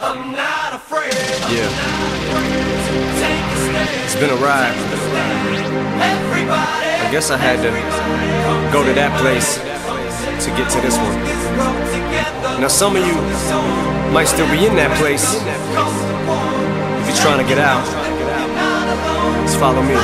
I'm not afraid. Yeah. Take a stand. It's been a ride. Everybody. I guess I had to go to that place to get to this one. Now some of you might still be in that place. If you're trying to get out, just follow me.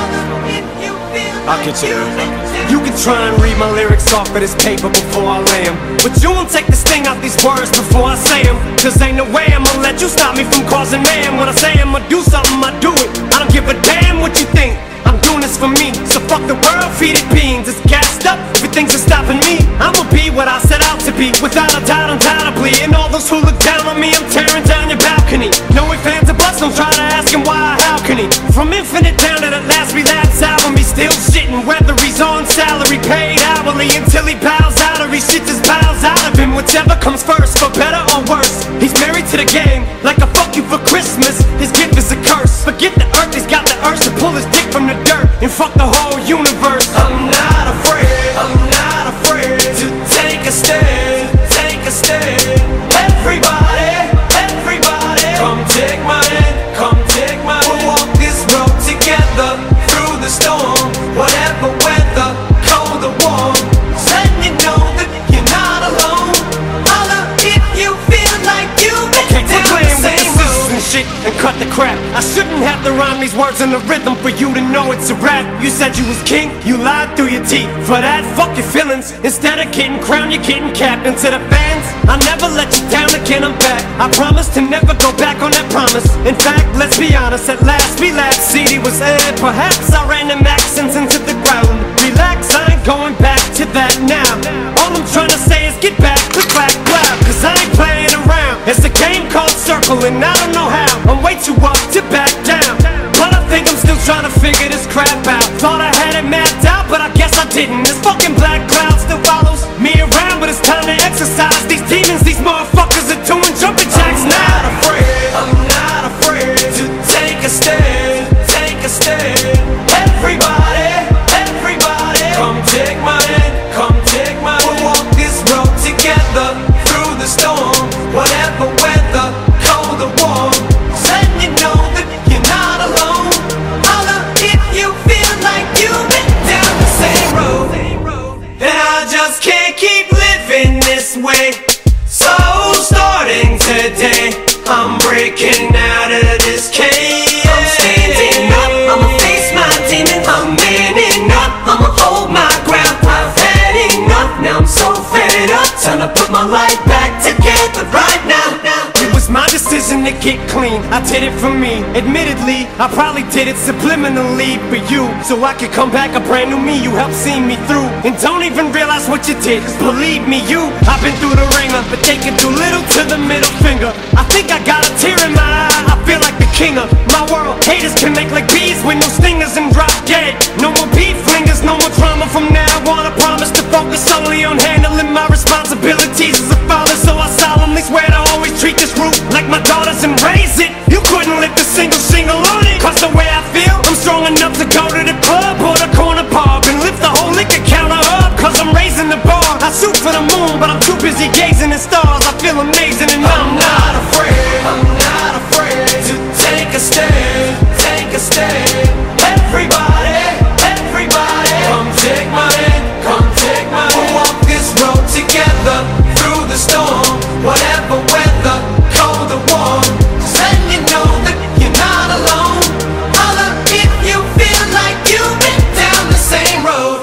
I'll get you there. You can try and read my lyrics off of this paper before I lay 'em, but you won't take the sting out these words before I say 'em. Cause ain't no way I'ma let you stop me from causing mayhem. When I say I'ma do something, I do it. I don't give a damn what you think. I'm doing this for me, so fuck the world, feed it beans. It's gassed up, everything's just stopping me. I'ma be what I set out to be, without a doubt, undoubtedly. And all those who look down on me, I'm tearing down your balcony. No ifs, ands, or buts, don't try to ask him why or how can he. From Infinite down to the last relapse album, he's still shitting, whether he's on salary, paid hourly, until he bows out or he shits his bowels out of him. Whichever comes first, for better or worse. He's married to the game, like a fuck you for Christmas. His gift is a curse. Forget the earth, he's got the urge to pull his dick from the dirt and fuck the whole universe. I'm not afraid, I'm not afraid to take a stand, take a stand. Everybody, everybody, come take my hand, come take my hand. We'll walk this road together through the storm, whatever weather, cold or warm. Letting you know that you're not alone. Holla if you feel like you've been down the same road. And shit, and cut the crap. I shouldn't have to rhyme these words in the rhythm for you to know it's a rap. You said you was king, you lied through your teeth. For that, fuck your feelings. Instead of getting crowned, you're getting capped. And to the fans, I'll never let you down again, I'm back. I promise to never go back on that promise. In fact, let's be honest, at last we laughed. CD was aired, perhaps I ran them accents into the ground. Relax, I ain't going back to that now. All I'm trying to say is get back to black, cause I ain't playing around. It's a game called Circle and I don't know how. I'm way too up to back down, but I think I'm still trying to figure this crap out. Thought I had it mapped out, but I guess I didn't. This fucking black cloud still follows me around, but it's time to exercise these demons. These motherfuckers are doing jumping jacks now. I'm not afraid to take a stand, take a stand. Everybody, everybody, come take my hand, come take my hand. We'll walk this road together through the storm, whatever weather, cold or warm. Letting you know that you're not alone. Holla if you feel like you've been down the same road. And I just can't keep living this way. So starting today, I'm breaking out of this cage. I'm standing up, I'ma face my demons. I'm manning up, I'ma hold my ground. I've had enough, now I'm so fed up. Time to put my life back together right now. It was my decision to get clean, I did it for me. Admittedly, I probably did it subliminally for you, so I could come back a brand new me. You helped see me through, and don't even realize what you did, cause believe me, I've been through the ringer, but taking too little to the middle finger. I think I got a tear in my eye, I feel like the king of my world. Haters can make like bees with no stingers and drop dead. No more beef flingers, no more drama from now on. I promise to focus solely on handling my responsibilities as a father. So I solemnly swear to always treat this root like my daughters and raise it. You couldn't lift a single shingle on it, cause the way I feel, I'm strong enough to go to the club or the corner pub and lift the whole liquor counter up, cause I'm raising the bar. I shoot for the moon, but I'm too busy gazing at stars. I feel amazing and I'm not afraid, I'm not afraid to take a stand, take a stand. Everybody, everybody, come take my hand, come take my hand. We'll walk this road together through the storm, whatever weather, cold or warm. Just letting you know that you're not alone. Holla if you feel like you've been down the same road.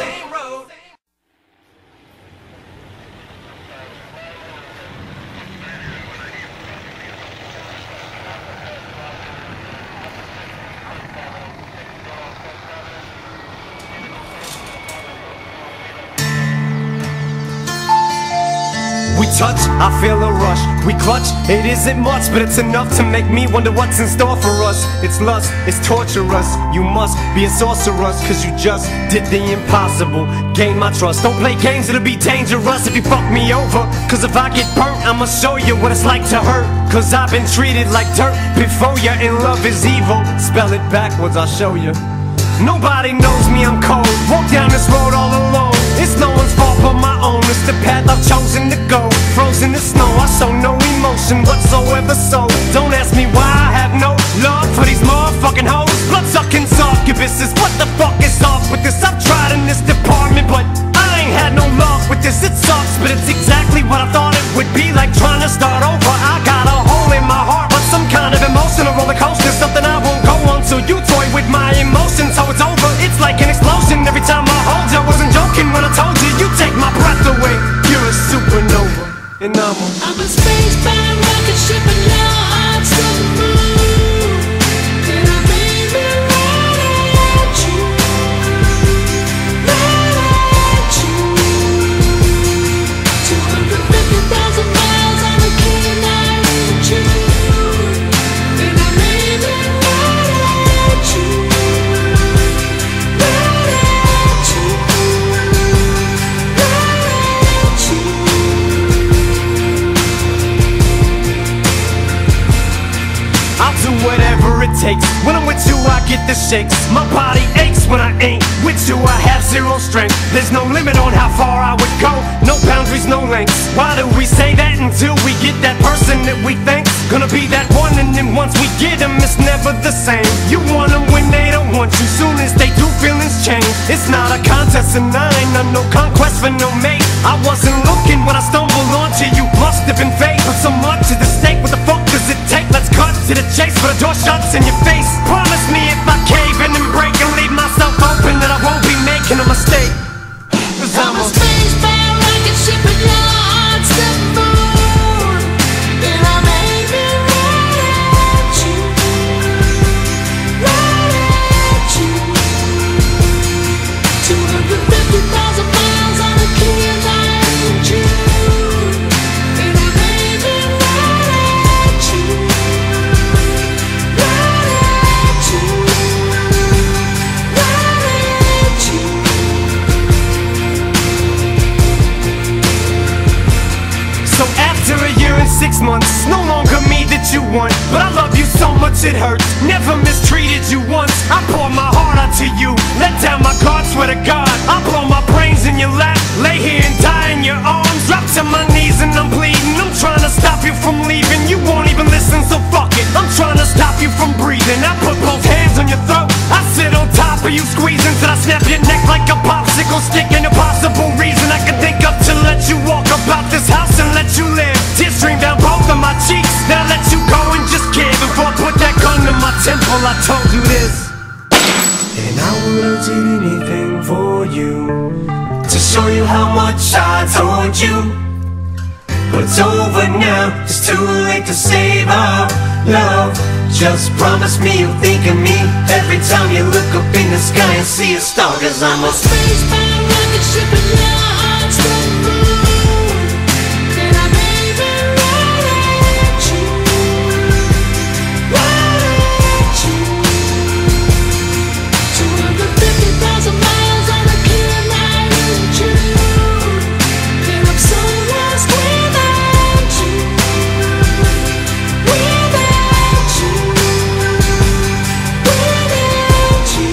We touch, I feel a rush. We clutch, it isn't much, but it's enough to make me wonder what's in store for us. It's lust, it's torturous. You must be a sorceress, cause you just did the impossible. Gain my trust, don't play games, it'll be dangerous if you fuck me over. Cause if I get burnt, I'ma show you what it's like to hurt. Cause I've been treated like dirt before you, and love is evil. Spell it backwards, I'll show you. Nobody knows me, I'm cold. Walk down this road all alone. It's no one's fault but my own. It's the path I've chosen to go. Frozen in snow, I show no emotion whatsoever, so don't department, but I ain't had no luck with this. It sucks, but it's exactly what I thought it would be, like trying to start over. I got a hole in my heart, but some kind of emotional roller coaster, something I won't go on till you toy with my emotions. So it's over, it's like an explosion every time I hold you. I wasn't joking when I told you, you take my breath away. You're a supernova, and I'm a spacebound rocket ship and your heart's to the moon. And I made me right at you, right at you. 250,000 miles on a keen night in June. And I made me right at you, right at you, right at you. I'll do whatever it takes. When I'm with you, I get the shakes. My body aches when I ain't with you. I have zero strength. There's no limit on how far I would go. No boundaries, no lengths. Why do we say that until we get that person that we think's gonna be that one? And then once we get them, it's never the same. You want them when they don't want you. Soon as they do, feelings change. It's not a contest, and I ain't on no conquest for no mate. I wasn't looking when I stumbled onto you. Must have been fate, but so much at the stake. What the fuck does it take? Let's cut to the chase, but the door shuts in your face. Promise me if I cave in and break and leave myself open, that I won't be making a mistake. 'Cause I'm a spacebound rocket ship and your heart's the moon. And I made me right at you, right at you. 250,000 miles on a keen night in June. And I made me right at you, right at you, right at you. So after a year and 6 months, no longer me that you want, but I love you so much it hurts. Never mistreated you once. I pour my heart out to you, let down my guard, swear to God. I blow my brains in your lap, lay here and die in your arms. Drop to my knees and I'm bleeding. I'm trying to stop you from leaving. You won't even listen, so fuck it. I'm trying to stop you from breathing. I put both hands on your throat, I sit on top of you squeezing till I snap your neck like a popsicle stick. Ain't a possible reason I can think of to let you walk about this house and let you live. Tears stream down both of my cheeks. Now I let you go and just give. Before I put that gun to my temple, I told you this. And I would have did anything for you, to show you how much I told you. But it's over now, it's too late to save our love. Just promise me you'll think of me every time you look up in the sky and see a star. 'Cause I'm a spacebound rocket ship and your heart's the moon. And I made me right at you, right at you. 250,000 miles on a keen night in June. And I'm so lost without you, without you, without you.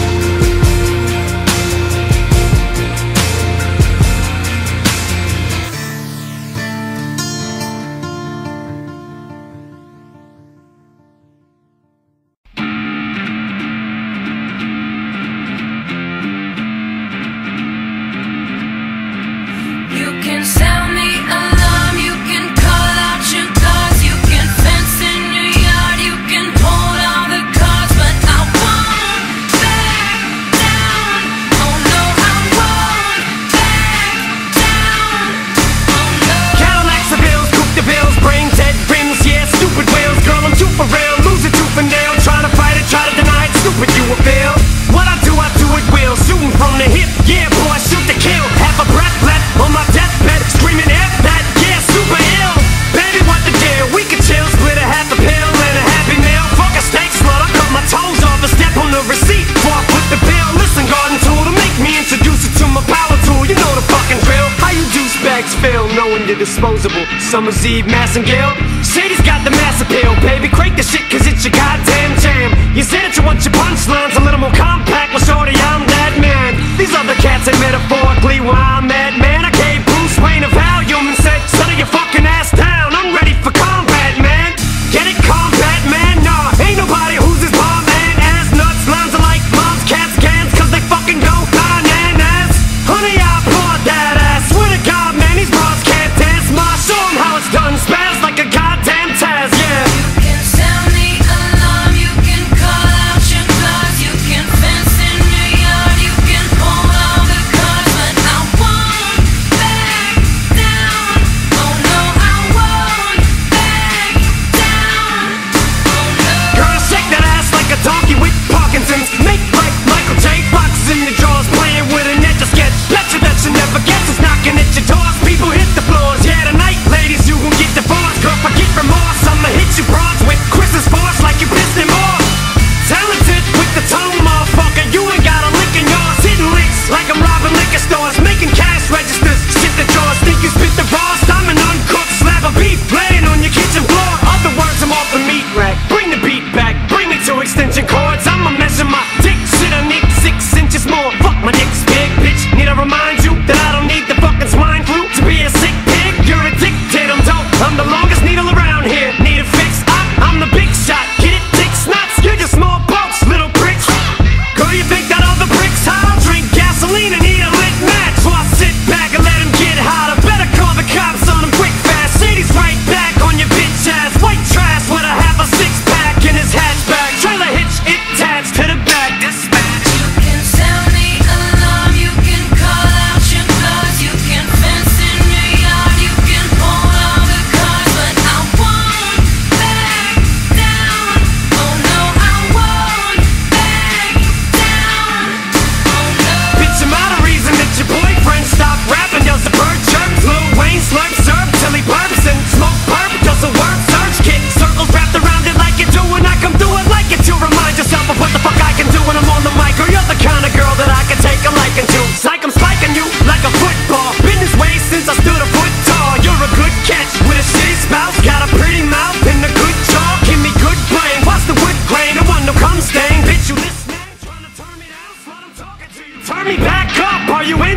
You can sound the alarm, you can call out your guards, you can fence in your yard, you can hold all the cards, but I won't back down. Oh no, I won't back down. Oh no. Cadillacs, the bills, coupe the bills, brain dead rims, yeah, stupid wheels. Girl, I'm too for real, lose it tooth and nail. Try to fight it, try to deny it, stupid you will fail. What I do it will. Shooting from the hip, yeah, boy, shoot to kill. Half a breath left on my deathbed, screaming F that, yeah, super ill. Baby, what the deal? We can chill, split a half a pill and a happy meal. Fuck a steak slut, I cut my toes off and step on the receipt before I put the bill. Listen, garden tool, to make me introduce you to my power tool. You know the fucking drill. How you douchebags feel knowing you're disposable? Summer's Eve, Massengale. Shady's got the mass appeal, baby. Crank the shit, 'cause it's your goddamn jam. You said that you want your punchlines a little more compact. Well, shorty, I'm that man. These other cats ain't metaphorically where I'm at, man. I gave Bruce Wayne a Valium and said, settle your fucking ass down. I'm ready for combat, man. Get it, combat, man? Nah, ain't nobody who's his bomb, man. Ass nuts, lines are like moms, cats, cans, 'cause they fucking go bananas.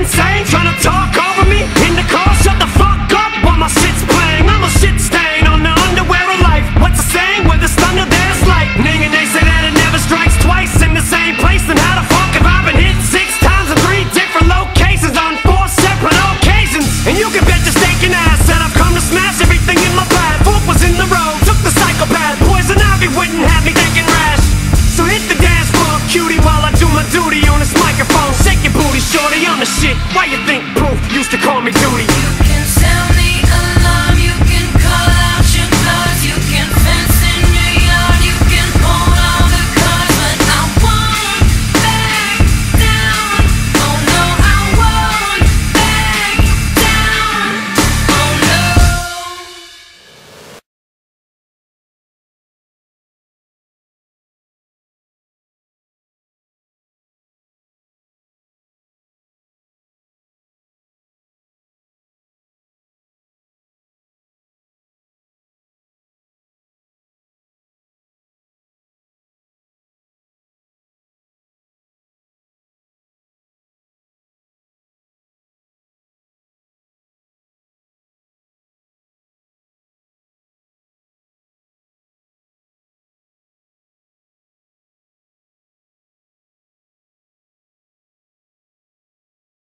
insane? Trying to talk over me? In the car, shut the fuck up while my shit's playing. I'm a shit stain on the underwear of life. What's the saying? Where there's thunder, there's lightning. And they say that it never strikes twice in the same place. Then how the fuck have I been hit 6 times in 3 different locations on 4 separate occasions? And you can bet your steak and ass that I've come to smash everything in my path. Fork was in the road, took the psychopath. Poison ivy wouldn't have me thinking rash. So hit the dance floor, cutie, while I do my duty on this microphone. Shake your booty, shorty, I'm the shit. Why you think Proof used to call me Duty? You can say